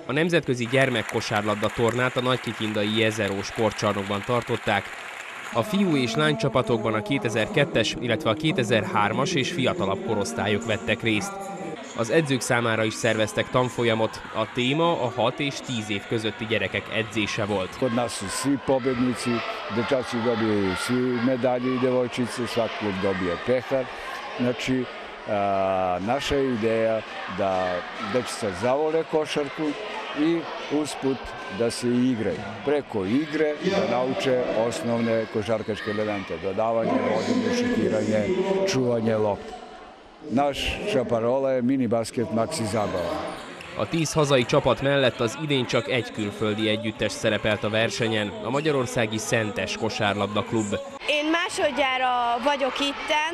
A nemzetközi gyermekkosárlabda tornát a nagykikindai Jezero sportcsarnokban tartották. A fiú és lány csapatokban a 2002-es, illetve a 2003-as és fiatalabb korosztályok vettek részt. Az edzők számára is szerveztek tanfolyamot, a téma a 6 és 10 év közötti gyerekek edzése volt. Kod nas su svi pobednici, dečaci dobiju svi medalje i devojčice, svaki klub dobije pehar. Znači, naša je ideja da dečica zavole košarku i usput da se igraju. Preko igre da nauče osnovne košarkaške elemente, dodavanje, vodenje, šutiranje, čuvanje lopte. Naša parola je mini basket maxi zábava. A 10 hazai csapat mellett az idén csak egy külföldi együttes szerepelt a versenyen, a magyarországi Szentes kosárlabda klub. Én másodjára vagyok itten,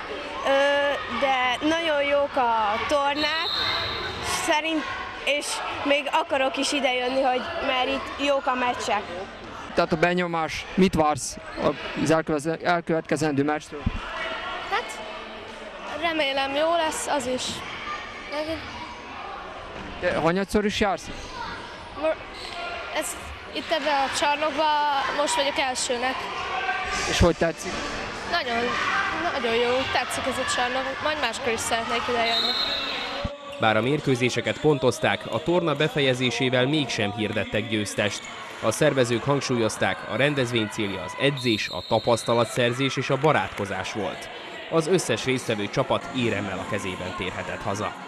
de nagyon jók a tornák, és még akarok is idejönni, mert itt jók a meccsek. Tehát a benyomás, mit vársz az elkövetkezendő meccstől? Hát, remélem jó lesz az is. Te hanyatszor is jársz? Itt ebben a csarnokban most vagyok elsőnek. És hogy tetszik? Nagyon jó, tetszik ez a csarnok, majd máskor is szeretnék idejönni. Bár a mérkőzéseket pontozták, a torna befejezésével mégsem hirdettek győztest. A szervezők hangsúlyozták, a rendezvény célja az edzés, a tapasztalatszerzés és a barátkozás volt. Az összes résztvevő csapat éremmel a kezében térhetett haza.